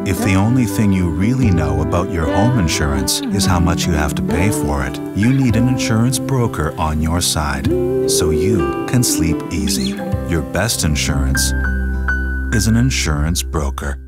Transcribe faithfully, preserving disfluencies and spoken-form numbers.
If the only thing you really know about your home insurance is how much you have to pay for it, you need an insurance broker on your side so you can sleep easy. Your best insurance is an insurance broker.